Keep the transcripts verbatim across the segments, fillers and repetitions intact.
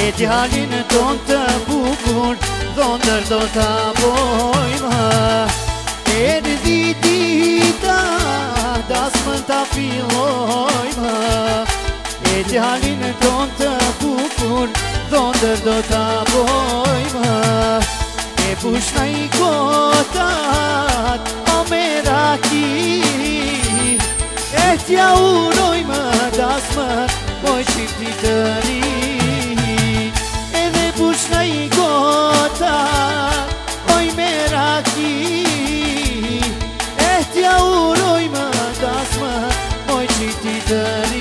E djalin ton të bukur, dhondër do t'a bojmë. Erdhi dita, dasmën t'a fillojmë. E djalin ton të bukur, dhondër do t'a bojmë. E pushna i kotat, o meraki, e t'ja urojmë dasmën, poj qifti të ri. Edhe pushna i kotat, oj meraki, e t'ja urojmë dasmën, poj qifti të ri.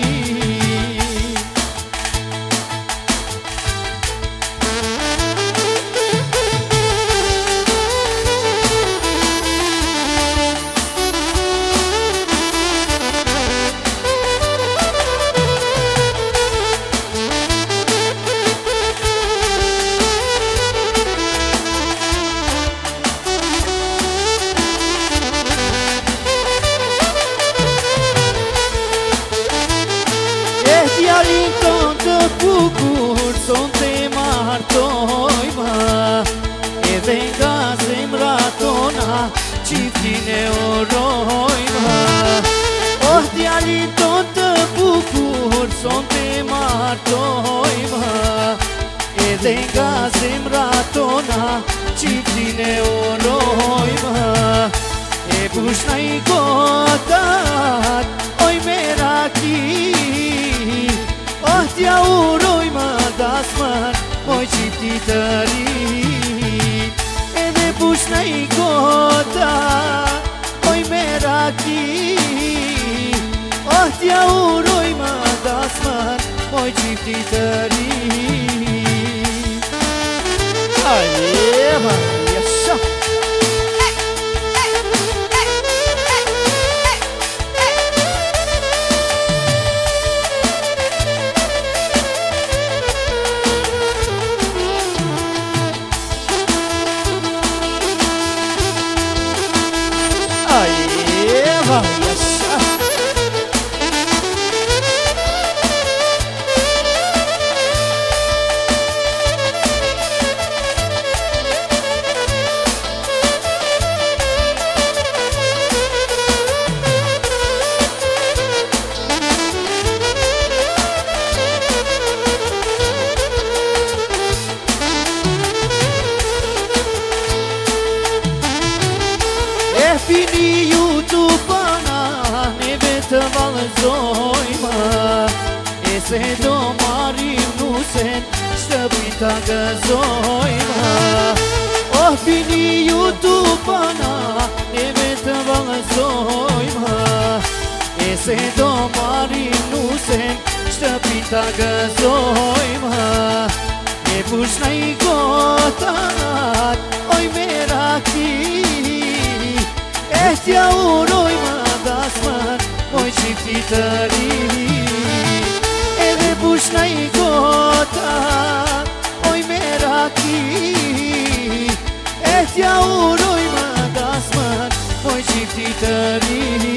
Djalin ton të bukur, son të martojmë. Edhe nga zemra tona, qiftin e urojmë. Oh, djalin ton të bukur, son të martojmë. Edhe nga zemra tona, qiftin e urojmë. E pushna i kotat, oj meraki, oh, t'ja urojmë dasmën, poj qifti të ri. Edhe pushna i kotat, oj meraki, oh, t'ja urojmë dasmën, poj qifti të ri. Ajeva, jasha. Ajeva, jasha. E fini ju t'u pana, neve të valëzojmë. E se do marim nusen, shtëpi t'a gëzojmë. Oh, fini ju t'u pana, neve të valëzojmë. E se do marim nusen, shtëpi t'a gëzojmë. E pushna i kotat, oj meraki, e t'ja urojmë dasmën, poj qifti të ri. Edhe pushna i kotat, oj meraki, e t'ja urojmë dasmën, poj qifti të ri.